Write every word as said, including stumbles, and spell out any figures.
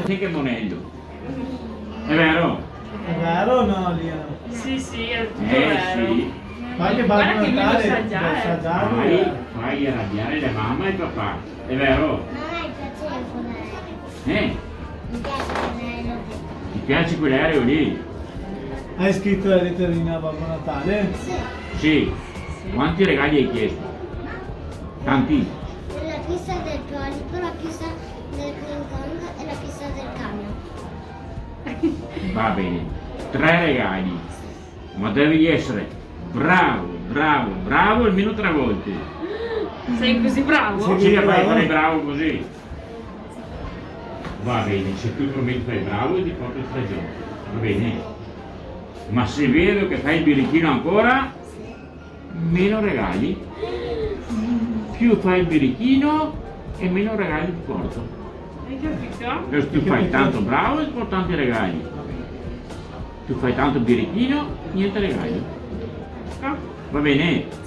finché monello. È vero? È vero o no, Liana? Sì, sì, è tutto Eh vero. sì. Ma anche Guarda Babbo che lui lo Natale sa deve già, eh. assaggiarlo. Fai, fai arrabbiare la mamma e il papà. È vero? Non hai piacere il fonello. Eh? Mi piace il fonello. Ti piace quell'aereo lì? Hai scritto la letterina a Babbo Natale? Sì. Sì. Quanti regali hai chiesto? Tanti? La pista del polipo, la pista del King Kong e la pista del camion. Va bene. Tre regali. Ma devi essere bravo, bravo, bravo almeno tre volte. Sei così bravo? Sì. Sì, fai, bravo. fai bravo così. Va bene, se tu prometti fai bravo ti porto il tre giorni. Va bene? Ma se vedo che fai il birichino ancora, meno regali. Più fai il birichino e meno regali ti porto. Hai capito? Se tu fai tanto bravo e ti porto tanti regali. Tu fai tanto birichino, niente regali. Ah. Va bene?